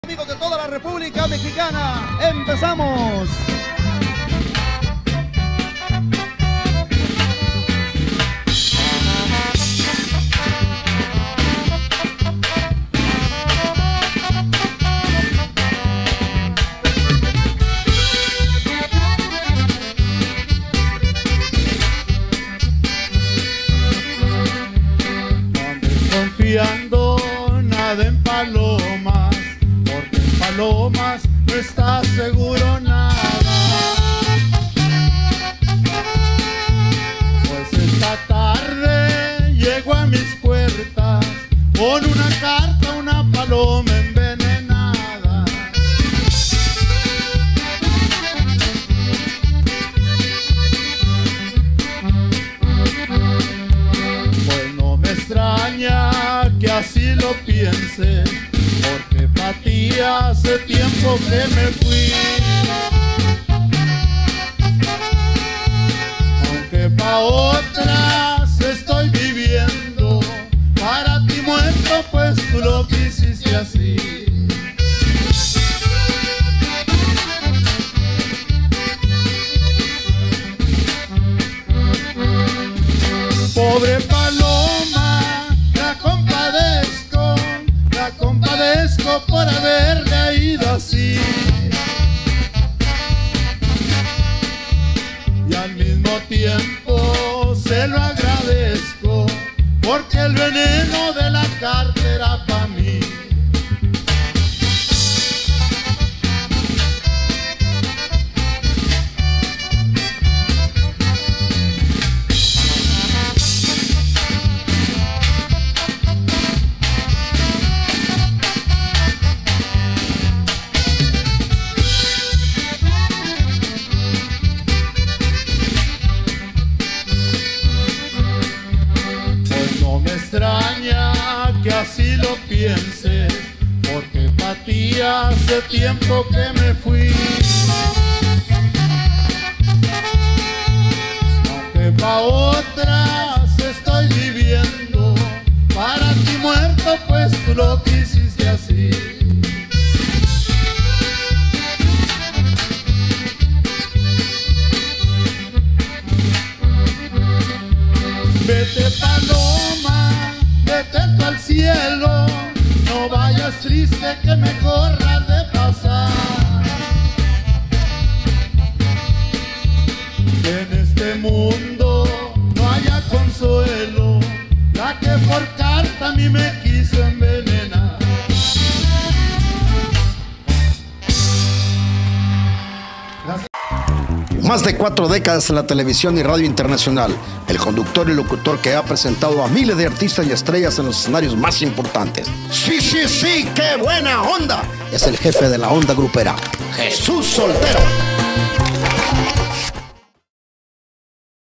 Amigos de toda la República Mexicana, empezamos. Confiando nada en palomas, porque en palomas no está seguro nada. Pues esta tarde llego a mis puertas con una carta, una paloma envenenada. Pues no me extraña que así lo piense, porque pa' ti hace tiempo que me fui. Aunque pa' otras estoy viviendo, para ti muerto, pues tú lo quisiste así. Pobre paloma, la compadezco por haberle ido así. Y al mismo tiempo se lo agradezco, porque el veneno de la carta era pa' mí. Extraña que así lo pienses, porque pa' ti hace tiempo que me fui. Aunque pa' otras estoy viviendo, para ti muerto, pues tú lo quisiste así. Vete paloma, vete tú al cielo, no vayas triste que me corras de pasar. Que en este mundo no haya consuelo, la que por carta a mí me quiso envenenar. Más de 4 décadas en la televisión y radio internacional, el conductor y locutor que ha presentado a miles de artistas y estrellas en los escenarios más importantes. ¡Sí, sí, sí! ¡Qué buena onda! Es el jefe de la onda grupera, Jesús Soltero.